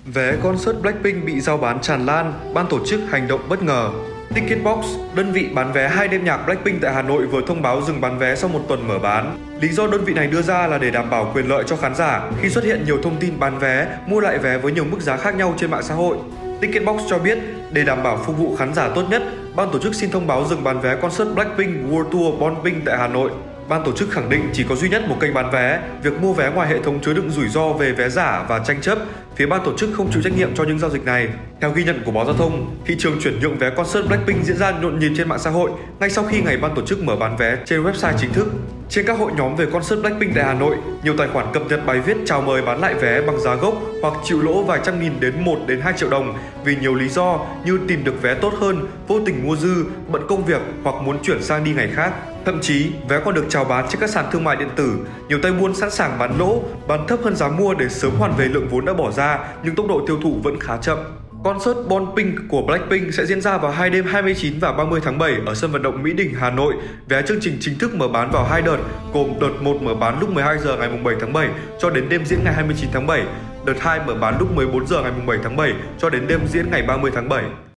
Vé concert Blackpink bị rao bán tràn lan, ban tổ chức hành động bất ngờ. Ticketbox, đơn vị bán vé 2 đêm nhạc Blackpink tại Hà Nội vừa thông báo dừng bán vé sau một tuần mở bán. Lý do đơn vị này đưa ra là để đảm bảo quyền lợi cho khán giả khi xuất hiện nhiều thông tin bán vé, mua lại vé với nhiều mức giá khác nhau trên mạng xã hội. Ticketbox cho biết, để đảm bảo phục vụ khán giả tốt nhất, ban tổ chức xin thông báo dừng bán vé concert Blackpink World Tour Born Pink tại Hà Nội. Ban tổ chức khẳng định chỉ có duy nhất một kênh bán vé, việc mua vé ngoài hệ thống chứa đựng rủi ro về vé giả và tranh chấp. Phía ban tổ chức không chịu trách nhiệm cho những giao dịch này. Theo ghi nhận của báo Giao thông, thị trường chuyển nhượng vé concert Blackpink diễn ra nhộn nhịp trên mạng xã hội ngay sau khi ngày ban tổ chức mở bán vé trên website chính thức. Trên các hội nhóm về concert Blackpink tại Hà Nội, nhiều tài khoản cập nhật bài viết chào mời bán lại vé bằng giá gốc hoặc chịu lỗ vài trăm nghìn đến 1 đến 2 triệu đồng vì nhiều lý do như tìm được vé tốt hơn, vô tình mua dư, bận công việc hoặc muốn chuyển sang đi ngày khác. Thậm chí, vé còn được chào bán trên các sàn thương mại điện tử. Nhiều tay buôn sẵn sàng bán lỗ, bán thấp hơn giá mua để sớm hoàn về lượng vốn đã bỏ ra, nhưng tốc độ tiêu thụ vẫn khá chậm. Concert Born Pink của Blackpink sẽ diễn ra vào 2 đêm 29 và 30 tháng 7 ở sân vận động Mỹ Đình, Hà Nội. Vé chương trình chính thức mở bán vào 2 đợt, gồm đợt 1 mở bán lúc 12 giờ ngày 7 tháng 7 cho đến đêm diễn ngày 29 tháng 7, đợt 2 mở bán lúc 14 giờ ngày 7 tháng 7 cho đến đêm diễn ngày 30 tháng 7.